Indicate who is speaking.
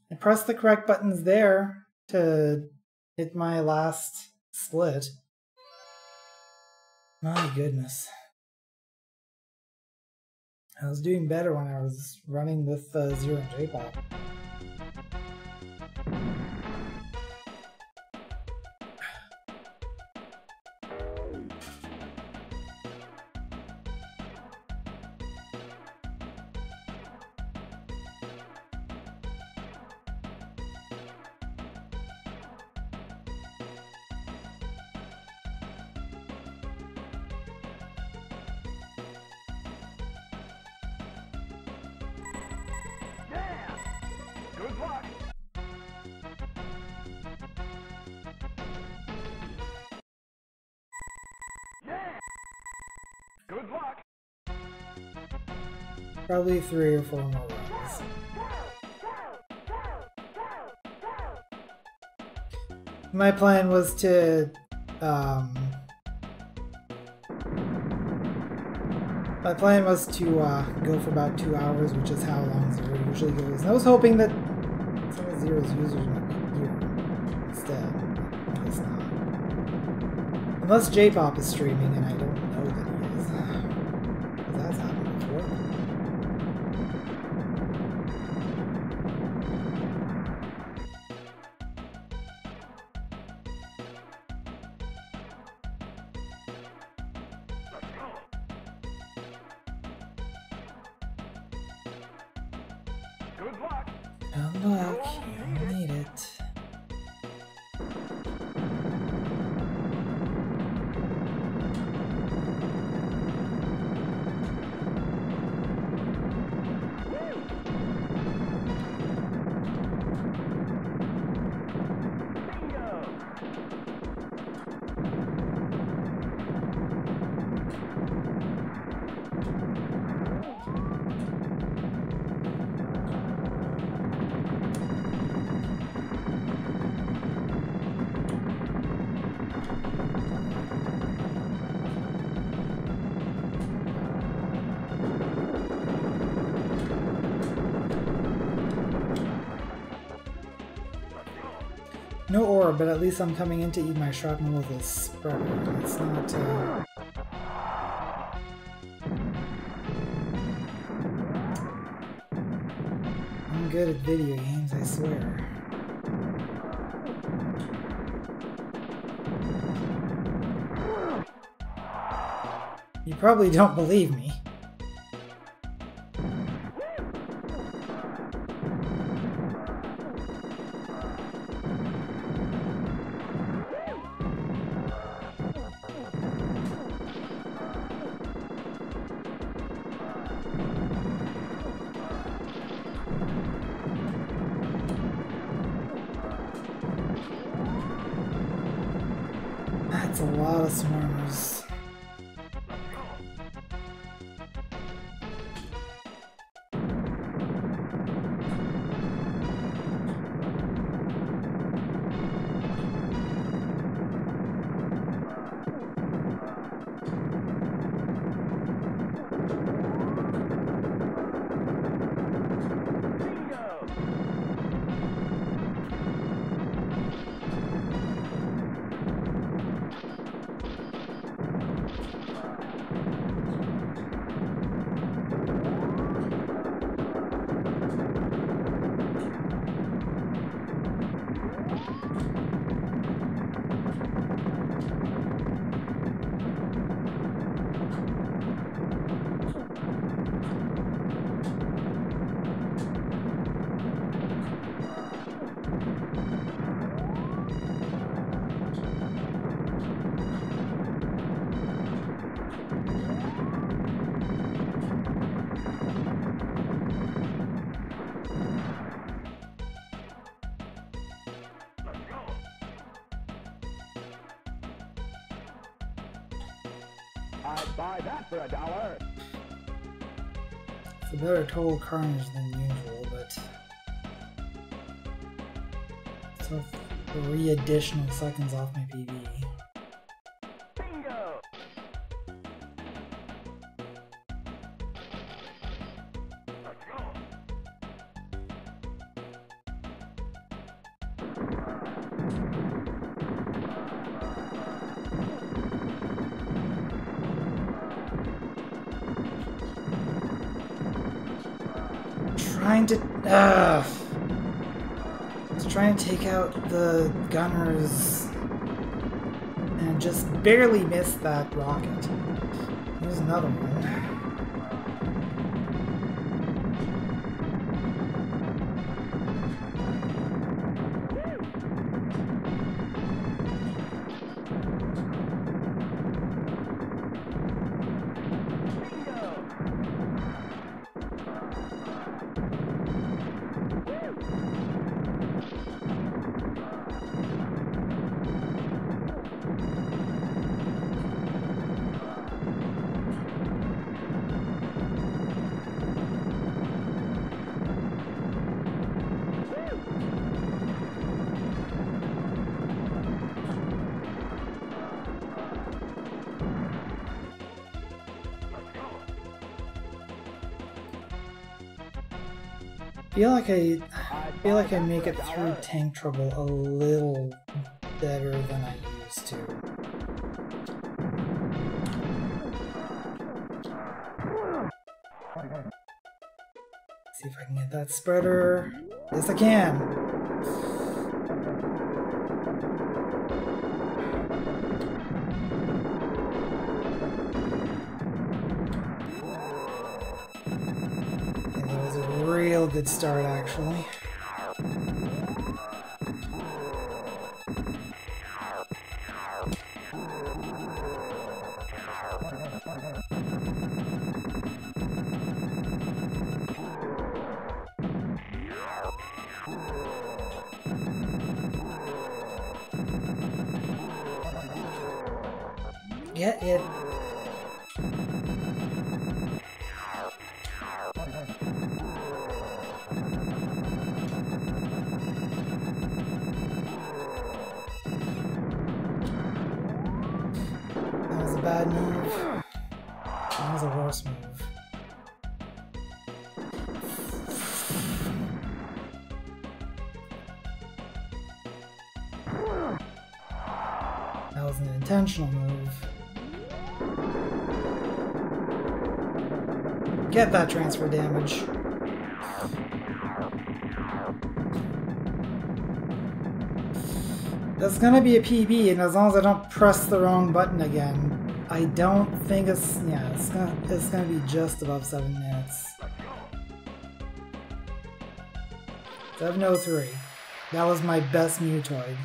Speaker 1: I pressed the correct buttons there to hit my last slit. My goodness. I was doing better when I was running with Zero and J-Pop.
Speaker 2: Good luck.
Speaker 1: Probably 3 or 4 more runs. My plan was to go for about 2 hours, which is how long Zero usually goes. And I was hoping that some of Zero's users might be here instead. I guess not. Unless J-Pop is streaming, and I don't know that he is. That's happened before.
Speaker 2: Good luck.
Speaker 1: Good luck, you'll need it. No ore, but at least I'm coming in to eat my shrapnel with a spreader. It's not, I'm good at video games, I swear. You probably don't believe me. That's a lot of swarmers.
Speaker 2: I'd buy that for $1.
Speaker 1: It's a better total carnage than usual, but so 3 additional seconds off my PB.
Speaker 2: Bingo!
Speaker 1: trying to... was trying to take out the gunners and just barely missed that rocket. Here's another one. I feel like I make it through tank trouble a little better than I used to. See if I can get that spreader. Yes, I can. Real good start, actually. Get it. Bad move. That was a worse move. That was an intentional move. Get that transfer damage. That's gonna be a PB, and as long as I don't press the wrong button again, I don't think it's gonna be just above 7 minutes. 7:03. That was my best mutoid.